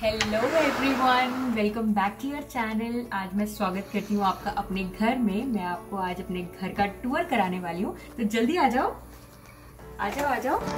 Hello everyone, welcome back to your channel. आज मैं स्वागत करती हूँ आपका अपने घर में। मैं आपको आज अपने घर का टूर कराने वाली हूँ, तो जल्दी आ जाओ आ जाओ आ जाओ।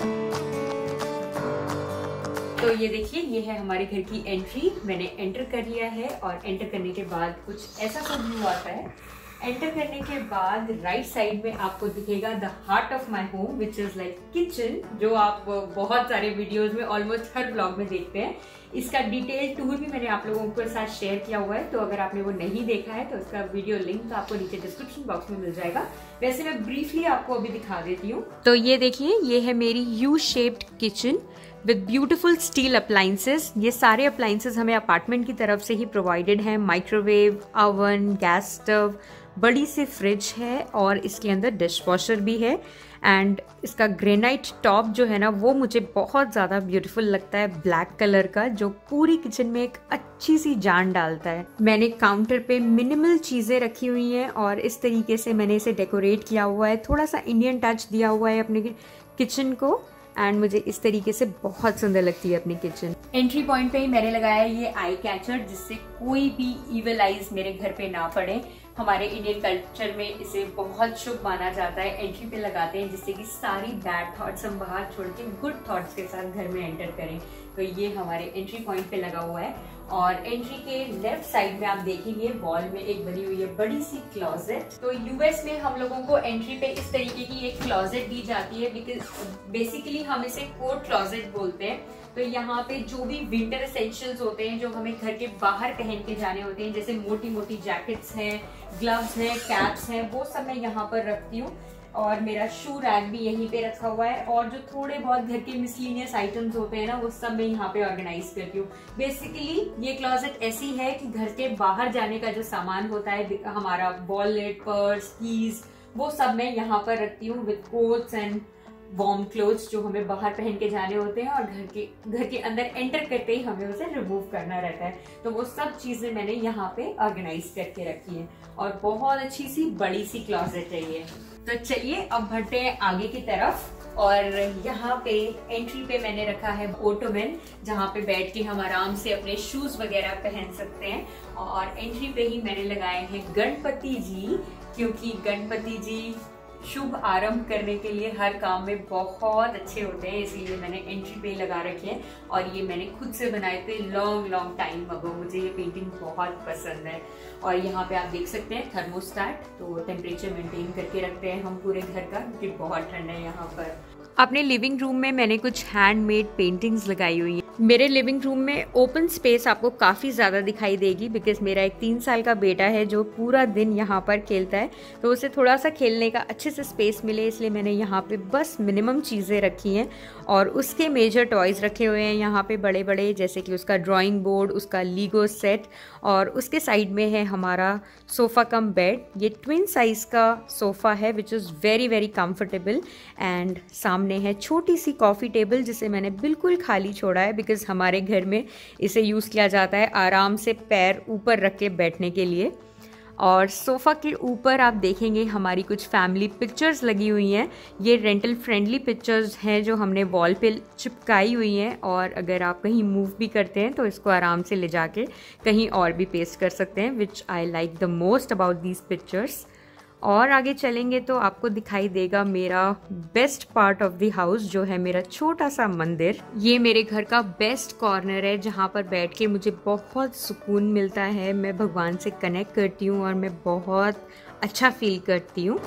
तो ये देखिए, ये है हमारे घर की एंट्री। मैंने एंटर कर लिया है और एंटर करने के बाद कुछ ऐसा सा व्यू आता है। एंटर करने के बाद राइट साइड में आपको दिखेगा the heart of my home which is like kitchen, जो आप बहुत सारे वीडियोस में ऑलमोस्ट हर ब्लॉग में देखते हैं। इसका डिटेल टूर भी मैंने आप लोगों के साथ शेयर किया हुआ है, तो अगर आपने वो नहीं देखा है तो उसका वीडियो लिंक आपको नीचे डिस्क्रिप्शन बॉक्स में मिल जाएगा। वैसे मैं ब्रीफली आपको अभी दिखा देती हूँ। तो ये देखिए, ये है मेरी U shaped kitchen with beautiful steel appliances. ये सारे अप्लाइंसेस हमें अपार्टमेंट की तरफ से ही प्रोवाइडेड हैं। माइक्रोवेव, ओवन, गैस स्टव, बड़ी सी फ्रिज है और इसके अंदर डिश वॉशर भी है। एंड इसका ग्रेनाइट टॉप जो है ना, वो मुझे बहुत ज़्यादा ब्यूटीफुल लगता है, ब्लैक कलर का, जो पूरी किचन में एक अच्छी सी जान डालता है। मैंने काउंटर पे मिनिमल चीज़ें रखी हुई हैं और इस तरीके से मैंने इसे डेकोरेट किया हुआ है। थोड़ा सा इंडियन टच दिया हुआ है अपने किचन को, एंड मुझे इस तरीके से बहुत सुंदर लगती है अपनी किचन। एंट्री पॉइंट पे ही मैंने लगाया ये आई कैचर, जिससे कोई भी इविल आइज मेरे घर पे ना पड़े। हमारे इंडियन कल्चर में इसे बहुत शुभ माना जाता है। एंट्री पे लगाते हैं जिससे कि सारी बैड थॉट्स हम बाहर छोड़ के गुड थॉट्स के साथ घर में एंटर करें। तो ये हमारे एंट्री पॉइंट पे लगा हुआ है। और एंट्री के लेफ्ट साइड में आप देखेंगे वॉल में एक बनी हुई है बड़ी सी क्लोजेट। तो यूएस में हम लोगों को एंट्री पे इस तरीके की एक क्लोजेट दी जाती है, बिकॉज बेसिकली हम इसे कोट क्लोजेट बोलते हैं। तो यहाँ पे जो भी विंटर एसेंशियल्स होते हैं, जो हमें घर के बाहर पहन के जाने होते हैं, जैसे मोटी मोटी जैकेट्स हैं, ग्लव्स हैं, कैप्स हैं, वो सब मैं यहाँ पर रखती हूँ। और मेरा शू रैक भी यहीं पे रखा हुआ है। और जो थोड़े बहुत घर के मिसलिनियस आइटम्स होते हैं ना, वो सब मैं यहाँ पे ऑर्गेनाइज करती हूँ। बेसिकली ये क्लोजेट ऐसी है कि घर के बाहर जाने का जो सामान होता है, हमारा वॉलेट, पर्स, कीज, वो सब मैं यहाँ पर रखती हूँ with coats and warm clothes, जो हमें बाहर पहन के जाने होते हैं और घर के अंदर एंटर करते ही हमें उसे रिमूव करना रहता है। तो वो सब चीजें मैंने यहाँ पे ऑर्गेनाइज करके रखी है और बहुत अच्छी सी बड़ी सी क्लोजेट है ये। तो चलिए अब बढ़ते हैं आगे की तरफ। और यहाँ पे एंट्री पे मैंने रखा है ओटोमन, जहाँ पे बैठ के हम आराम से अपने शूज वगैरह पहन सकते हैं। और एंट्री पे ही मैंने लगाए हैं गणपति जी, क्योंकि गणपति जी शुभ आरंभ करने के लिए हर काम में बहुत अच्छे होते हैं, इसीलिए मैंने एंट्री पे लगा रखे हैं। और ये मैंने खुद से बनाए थे लॉन्ग टाइम अगो। मुझे ये पेंटिंग बहुत पसंद है। और यहाँ पे आप देख सकते हैं थर्मोस्टेट, तो टेम्परेचर मेंटेन करके रखते हैं हम पूरे घर का, क्योंकि बहुत ठंड है यहाँ पर। अपने लिविंग रूम में मैंने कुछ हैंडमेड पेंटिंग्स लगाई हुई है। मेरे लिविंग रूम में ओपन स्पेस आपको काफ़ी ज़्यादा दिखाई देगी, बिकॉज मेरा एक 3 साल का बेटा है जो पूरा दिन यहाँ पर खेलता है, तो उसे थोड़ा सा खेलने का अच्छे से स्पेस मिले, इसलिए मैंने यहाँ पे बस मिनिमम चीज़ें रखी हैं। और उसके मेजर टॉयज़ रखे हुए हैं यहाँ पे बड़े बड़े, जैसे कि उसका ड्राइंग बोर्ड, उसका लीगो सेट। और उसके साइड में है हमारा सोफ़ा कम बेड। ये ट्विन साइज़ का सोफ़ा है which is very very comfortable. And सामने है छोटी सी कॉफ़ी टेबल, जिसे मैंने बिल्कुल खाली छोड़ा है, बिकॉज हमारे घर में इसे यूज़ किया जाता है आराम से पैर ऊपर रख के बैठने के लिए। और सोफ़ा के ऊपर आप देखेंगे हमारी कुछ फैमिली पिक्चर्स लगी हुई हैं। ये रेंटल फ्रेंडली पिक्चर्स हैं जो हमने वॉल पे चिपकाई हुई हैं, और अगर आप कहीं मूव भी करते हैं तो इसको आराम से ले जाके कहीं और भी पेस्ट कर सकते हैं, which I like the most about these pictures. और आगे चलेंगे तो आपको दिखाई देगा मेरा best part of the house, जो है मेरा छोटा सा मंदिर। ये मेरे घर का बेस्ट कॉर्नर है, जहाँ पर बैठ के मुझे बहुत सुकून मिलता है। मैं भगवान से कनेक्ट करती हूँ और मैं बहुत अच्छा फील करती हूँ।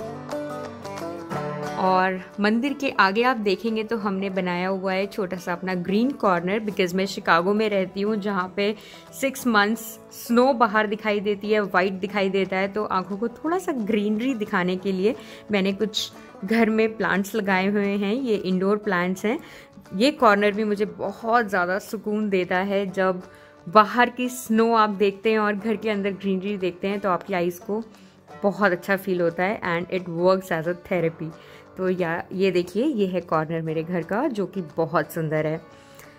और मंदिर के आगे आप देखेंगे तो हमने बनाया हुआ है छोटा सा अपना ग्रीन कॉर्नर, बिकॉज मैं शिकागो में रहती हूँ, जहाँ पे 6 मंथ्स स्नो बाहर दिखाई देती है, वाइट दिखाई देता है। तो आंखों को थोड़ा सा ग्रीनरी दिखाने के लिए मैंने कुछ घर में प्लांट्स लगाए हुए हैं। ये इंडोर प्लांट्स हैं। ये कॉर्नर भी मुझे बहुत ज़्यादा सुकून देता है। जब बाहर की स्नो आप देखते हैं और घर के अंदर ग्रीनरी देखते हैं, तो आपकी आइज़ को बहुत अच्छा फील होता है, and it works as a therapy. तो ये देखिए, ये है कॉर्नर मेरे घर का, जो कि बहुत सुंदर है।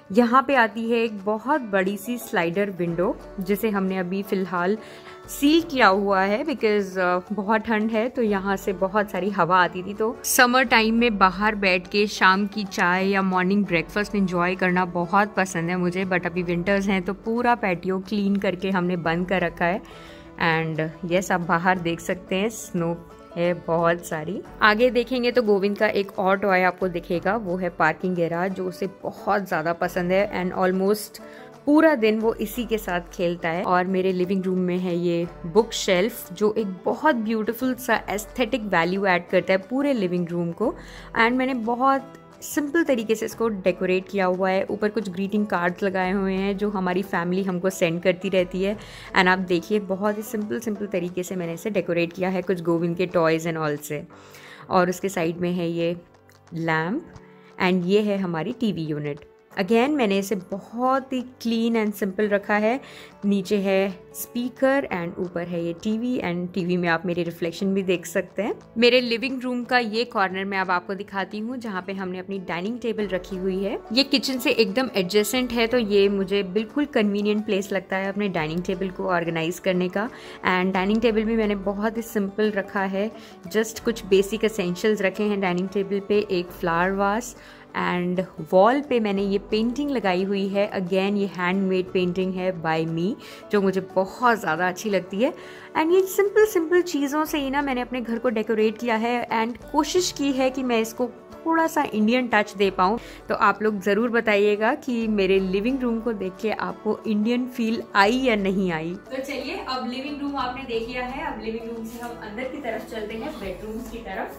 यहाँ पे आती है एक बहुत बड़ी सी स्लाइडर विंडो, जिसे हमने अभी फिलहाल सील किया हुआ है बिकॉज बहुत ठंड है, तो यहाँ से बहुत सारी हवा आती थी। तो समर टाइम में बाहर बैठ के शाम की चाय या मॉर्निंग ब्रेकफास्ट एंजॉय करना बहुत पसंद है मुझे। बट अभी विंटर्स हैं तो पूरा पैटियो क्लीन करके हमने बंद कर रखा है। एंड यस, आप बाहर देख सकते हैं स्नो है बहुत सारी। आगे देखेंगे तो गोविंद का एक और टॉय आपको दिखेगा, वो है पार्किंग गैराज, जो उसे बहुत ज़्यादा पसंद है एंड ऑलमोस्ट पूरा दिन वो इसी के साथ खेलता है। और मेरे लिविंग रूम में है ये बुक शेल्फ, जो एक बहुत ब्यूटीफुल सा एस्थेटिक वैल्यू ऐड करता है पूरे लिविंग रूम को। एंड मैंने बहुत सिंपल तरीके से इसको डेकोरेट किया हुआ है। ऊपर कुछ ग्रीटिंग कार्ड्स लगाए हुए हैं जो हमारी फैमिली हमको सेंड करती रहती है। एंड आप देखिए बहुत ही सिंपल तरीके से मैंने इसे डेकोरेट किया है कुछ गोविंद के टॉयज़ एंड ऑल से। और उसके साइड में है ये लैम्प एंड ये है हमारी टीवी यूनिट। अगेन मैंने इसे बहुत ही क्लीन एंड सिंपल रखा है। नीचे है स्पीकर एंड ऊपर है ये टीवी, एंड टीवी में आप मेरे रिफ्लेक्शन भी देख सकते हैं। मेरे लिविंग रूम का ये कॉर्नर मैं अब आपको दिखाती हूँ, जहाँ पे हमने अपनी डाइनिंग टेबल रखी हुई है। ये किचन से एकदम एडजेसेंट है, तो ये मुझे बिल्कुल कन्वीनियंट प्लेस लगता है अपने डाइनिंग टेबल को ऑर्गेनाइज करने का। एंड डाइनिंग टेबल भी मैंने बहुत ही सिंपल रखा है, जस्ट कुछ बेसिक एसेंशियल्स रखे हैं डाइनिंग टेबल पे। एक फ्लावर वास एंड वॉल पे मैंने ये पेंटिंग लगाई हुई है। अगेन ये हैंडमेड पेंटिंग है बाय मी, जो मुझे बहुत ज़्यादा अच्छी लगती है। एंड ये सिंपल चीज़ों से ही ना मैंने अपने घर को डेकोरेट किया है एंड कोशिश की है कि मैं इसको थोड़ा सा इंडियन टच दे पाऊँ। तो आप लोग ज़रूर बताइएगा कि मेरे लिविंग रूम को देख के आपको इंडियन फील आई या नहीं आई। तो चलिए, अब लिविंग रूम आपने देख लिया है, अब लिविंग रूम से हम अंदर की तरफ चलते हैं, बेडरूम्स की तरफ।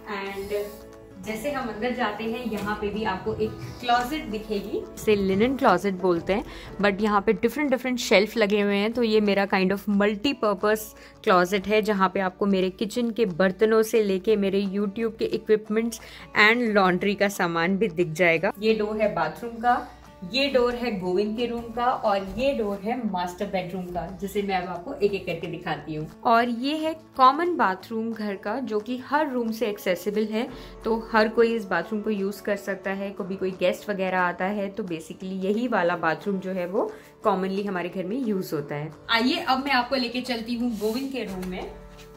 एंड जैसे हम अंदर जाते हैं, यहाँ पे भी आपको एक क्लोजेट दिखेगी, इसे लिनन क्लोजेट बोलते हैं, बट यहाँ पे डिफरेंट शेल्फ लगे हुए हैं। तो ये मेरा काइंड ऑफ मल्टीपर्पज क्लोजेट है, जहाँ पे आपको मेरे किचन के बर्तनों से लेके मेरे यूट्यूब के इक्विपमेंट्स एंड लॉन्ड्री का सामान भी दिख जाएगा। ये डोर है बाथरूम का, ये डोर है गोविंद के रूम का, और ये डोर है मास्टर बेडरूम का, जिसे मैं अब आपको एक एक करके दिखाती हूँ। और ये है कॉमन बाथरूम घर का, जो कि हर रूम से एक्सेसिबल है, तो हर कोई इस बाथरूम को यूज कर सकता है। कभी कोई गेस्ट वगैरह आता है तो बेसिकली यही वाला बाथरूम जो है वो कॉमनली हमारे घर में यूज होता है। आइए अब मैं आपको लेके चलती हूँ गोविंद के रूम में।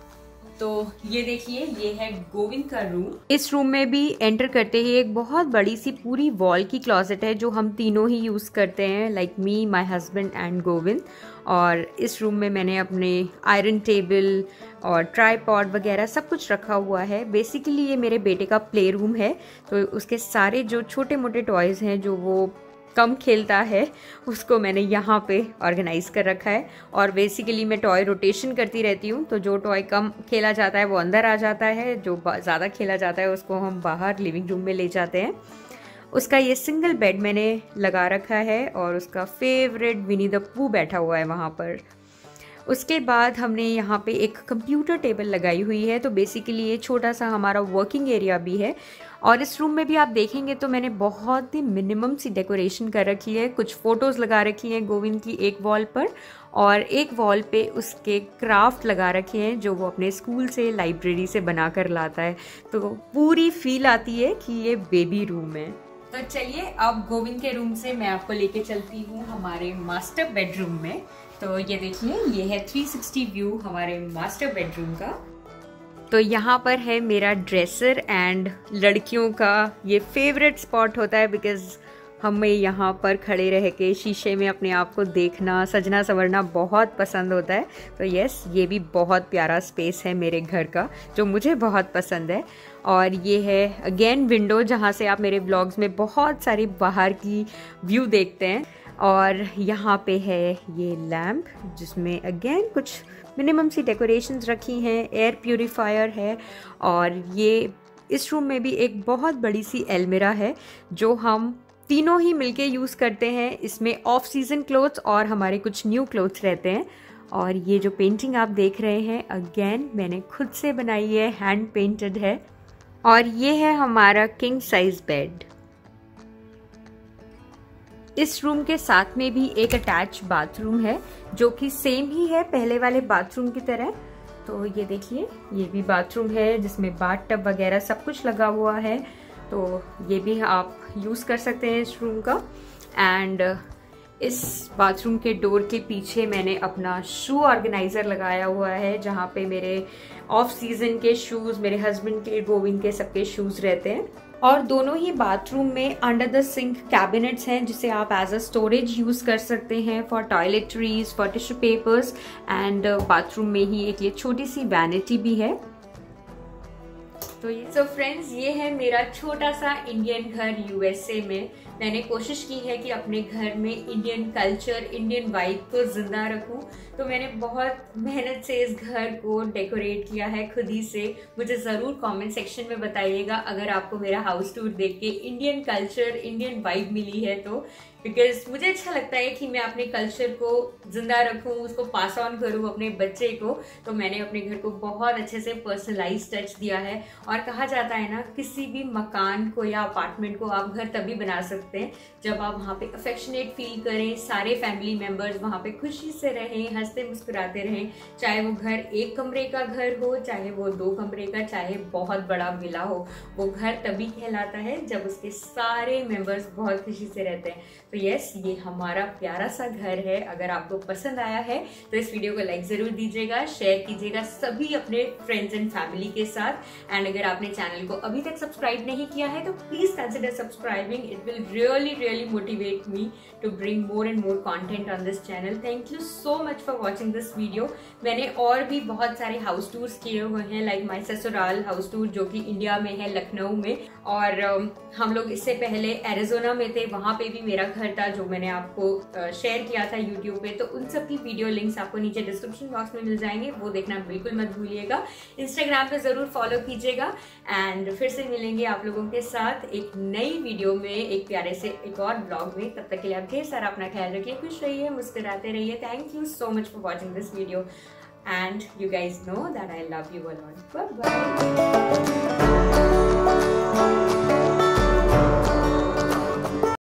तो ये देखिए, ये है गोविंद का रूम। इस रूम में भी एंटर करते ही एक बहुत बड़ी सी पूरी वॉल की क्लोजेट है, जो हम तीनों ही यूज करते हैं, like me, my husband and Govind. और इस रूम में मैंने अपने आयरन टेबल और ट्राईपॉड वगैरह सब कुछ रखा हुआ है। बेसिकली ये मेरे बेटे का प्ले रूम है, तो उसके सारे जो छोटे मोटे टॉयज हैं जो वो कम खेलता है, उसको मैंने यहाँ पे ऑर्गेनाइज कर रखा है। और बेसिकली मैं टॉय रोटेशन करती रहती हूँ, तो जो टॉय कम खेला जाता है वो अंदर आ जाता है, जो ज़्यादा खेला जाता है उसको हम बाहर लिविंग रूम में ले जाते हैं। उसका ये सिंगल बेड मैंने लगा रखा है, और उसका फेवरेट विनी द पू बैठा हुआ है वहाँ पर। उसके बाद हमने यहाँ पे एक कंप्यूटर टेबल लगाई हुई है, तो बेसिकली ये छोटा सा हमारा वर्किंग एरिया भी है। और इस रूम में भी आप देखेंगे तो मैंने बहुत ही मिनिमम सी डेकोरेशन कर रखी है। कुछ फोटोज़ लगा रखी हैं गोविंद की एक वॉल पर, और एक वॉल पे उसके क्राफ्ट लगा रखे हैं जो वो अपने स्कूल से, लाइब्रेरी से बना कर लाता है। तो पूरी फील आती है कि ये बेबी रूम है। तो चलिए, अब गोविंद के रूम से मैं आपको लेके चलती हूँ हमारे मास्टर बेडरूम में। तो ये देखिए, ये है 360 व्यू हमारे मास्टर बेडरूम का। तो यहाँ पर है मेरा ड्रेसर, एंड लड़कियों का ये फेवरेट स्पॉट होता है, बिकॉज हमें यहाँ पर खड़े रह के शीशे में अपने आप को देखना, सजना संवरना बहुत पसंद होता है। तो यस, ये भी बहुत प्यारा स्पेस है मेरे घर का, जो मुझे बहुत पसंद है। और ये है अगेन विंडो, जहाँ से आप मेरे व्लॉग्स में बहुत सारी बाहर की व्यू देखते हैं। और यहाँ पे है ये लैम्प, जिसमें अगेन कुछ मिनिमम सी डेकोरेशंस रखी हैं, एयर प्यूरीफायर है। और ये इस रूम में भी एक बहुत बड़ी सी अलमीरा है, जो हम तीनों ही मिलके यूज़ करते हैं। इसमें ऑफ सीजन क्लोथ्स और हमारे कुछ न्यू क्लोथ्स रहते हैं। और ये जो पेंटिंग आप देख रहे हैं, अगेन मैंने खुद से बनाई है, हैंड पेंटेड है। और ये है हमारा किंग साइज बेड। इस रूम के साथ में भी एक अटैच बाथरूम है, जो कि सेम ही है पहले वाले बाथरूम की तरह। तो ये देखिए, ये भी बाथरूम है जिसमें बाथ टब वगैरह सब कुछ लगा हुआ है, तो ये भी आप यूज़ कर सकते हैं इस रूम का। एंड इस बाथरूम के डोर के पीछे मैंने अपना शू ऑर्गेनाइजर लगाया हुआ है, जहाँ पे मेरे ऑफ सीजन के शूज, मेरे हस्बैंड के, गोविंद के, सबके शूज रहते हैं। और दोनों ही बाथरूम में अंडर द सिंक कैबिनेट्स हैं जिसे आप एज अ स्टोरेज यूज कर सकते हैं for toiletries, for tissue papers. And bathroom में ही एक ये छोटी सी वैनिटी भी है। तो ये फ्रेंड्स, ये है मेरा छोटा सा इंडियन घर यूएसए में। मैंने कोशिश की है कि अपने घर में इंडियन कल्चर, इंडियन वाइब को जिंदा रखूं। तो मैंने बहुत मेहनत से इस घर को डेकोरेट किया है खुद ही से। मुझे जरूर कमेंट सेक्शन में बताइएगा अगर आपको मेरा हाउस टूर देख के इंडियन कल्चर, इंडियन वाइब मिली है तो। बिकॉज मुझे अच्छा लगता है कि मैं अपने कल्चर को जिंदा रखूं, उसको पास ऑन करूं अपने बच्चे को। तो मैंने अपने घर को बहुत अच्छे से पर्सनलाइज टच दिया है। और कहा जाता है ना, किसी भी मकान को या अपार्टमेंट को आप घर तभी बना सकते हैं जब आप वहाँ पे अफेक्शनेट फील करें, सारे फैमिली मेंबर्स वहाँ पे खुशी से रहें, हंसते मुस्कुराते रहें। चाहे वो घर एक कमरे का घर हो, चाहे वो 2 कमरे का, चाहे बहुत बड़ा विला हो, वो घर तभी कहलाता है जब उसके सारे मेंबर्स बहुत खुशी से रहते हैं। तो यस, ये हमारा प्यारा सा घर है। अगर आपको पसंद आया है तो इस वीडियो को लाइक जरूर दीजिएगा, शेयर कीजिएगा सभी अपने फ्रेंड्स एंड फैमिली के साथ। एंड अगर आपने चैनल को अभी तक सब्सक्राइब नहीं किया है तो please consider subscribing. It will really motivate me to bring more and more content on this channel. Thank you so much for watching this video. मैंने और भी बहुत सारे हाउस टूर्स किए हुए हैं, लाइक माई ससुराल हाउस टूर जो कि इंडिया में है, लखनऊ में। और हम लोग इससे पहले एरिजोना में थे, वहां पे भी मेरा घर था जो मैंने आपको शेयर किया था यूट्यूब पे। तो उन सब की वीडियो लिंक्स आपको नीचे डिस्क्रिप्शन बॉक्स में मिल जाएंगे, वो देखना बिल्कुल मत भूलिएगा। इंस्टाग्राम पे जरूर फॉलो कीजिएगा। एंड फिर से मिलेंगे आप लोगों के साथ एक नई वीडियो में, एक प्यारे से एक और ब्लॉग में। तब तक के लिए आप ढेर सारा अपना ख्याल रखिए, खुश रहिए, मुस्कुराते रहिए। Thank you so much for watching this video and you guys know that I love you a lot. Bye bye.